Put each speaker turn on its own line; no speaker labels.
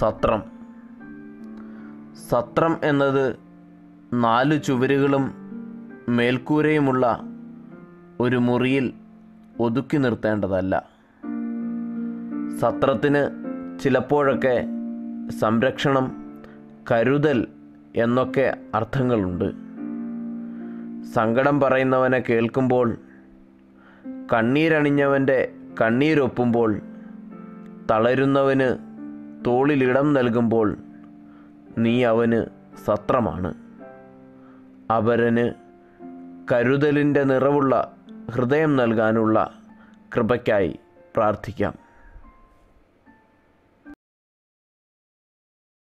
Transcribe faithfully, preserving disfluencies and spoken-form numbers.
സത്രം. സത്രം എന്നത് നാലു ചുവരുകളും മേൽക്കൂരയുമുള്ള ഒരു മുറിയിൽ ഒതുക്കി നിർത്തേണ്ടതല്ല. സത്രത്തിന് ചിലപ്പോഴൊക്കെ സംരക്ഷണം, കരുതൽ എന്നൊക്കെ അർത്ഥങ്ങളുണ്ട്. സങ്കടം പറയുന്നവനെ കേൾക്കുമ്പോൾ, കണ്ണീരണിഞ്ഞവൻ്റെ കണ്ണീരൊപ്പുമ്പോൾ, തളരുന്നവന് തോളിലിടം നൽകുമ്പോൾ നീ അവന് സത്രമാണ്. അപരന് കരുതലിൻ്റെ നിറവുള്ള ഹൃദയം നൽകാനുള്ള കൃപയ്ക്കായി പ്രാർത്ഥിക്കാം.